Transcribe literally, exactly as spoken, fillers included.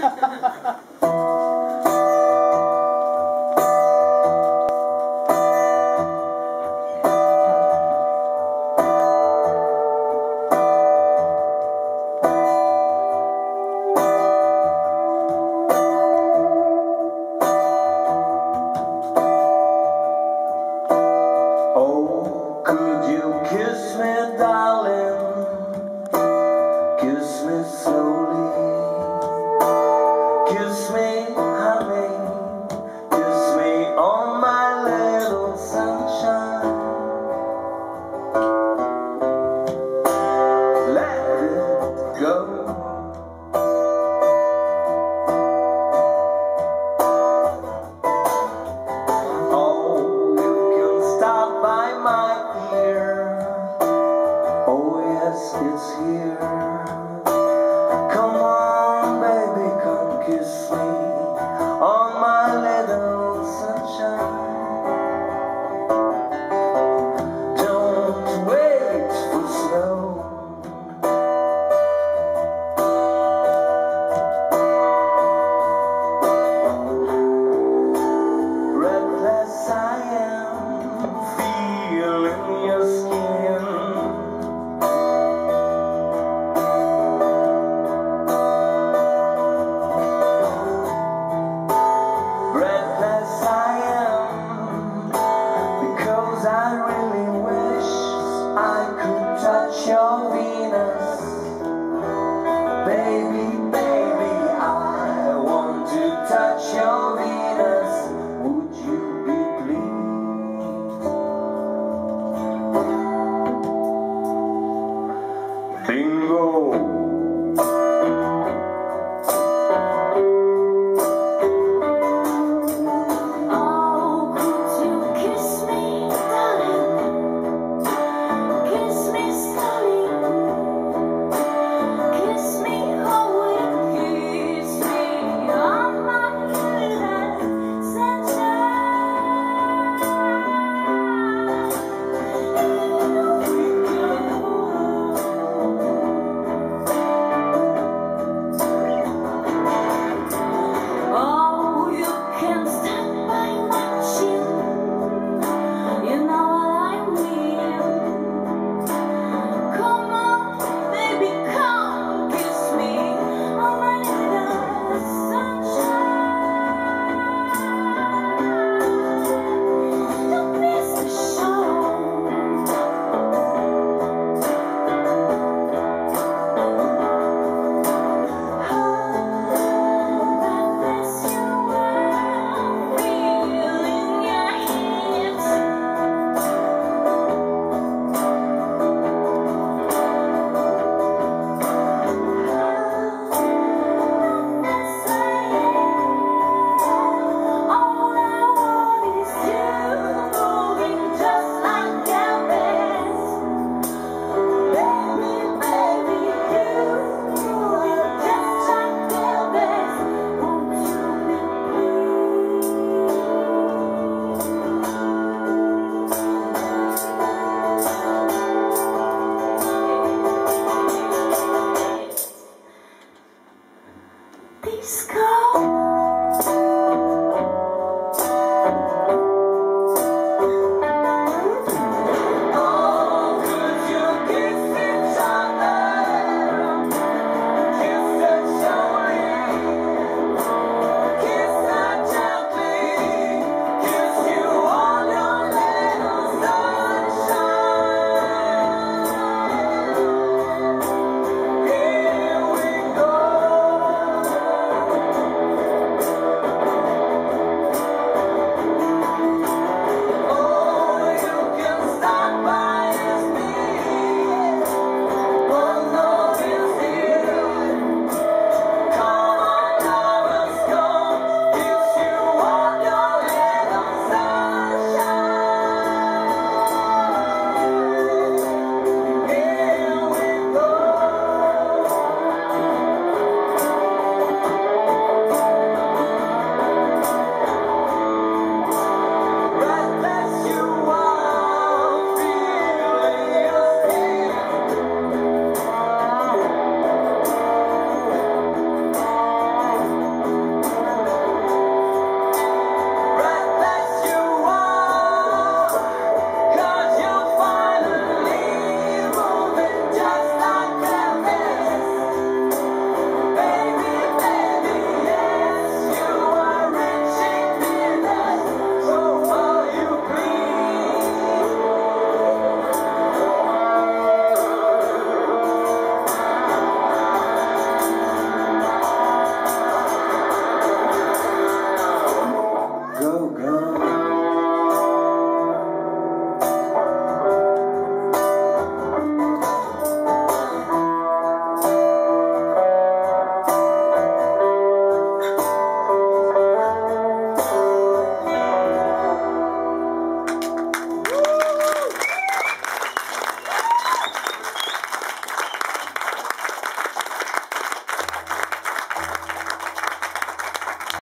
Kiss me, darling, kiss me slowly, kiss me, honey, kiss me on my little sunshine. Let it go. Oh, you can stop by my ear. Oh yes, it's here. Come on, baby, come kiss me on my little sunshine. Don't wait for snow. Breathless I am, feeling your skin. I really wish I could touch your Venus. Baby, baby, I want to touch your Venus. Would you be pleased? Bingo. Sky.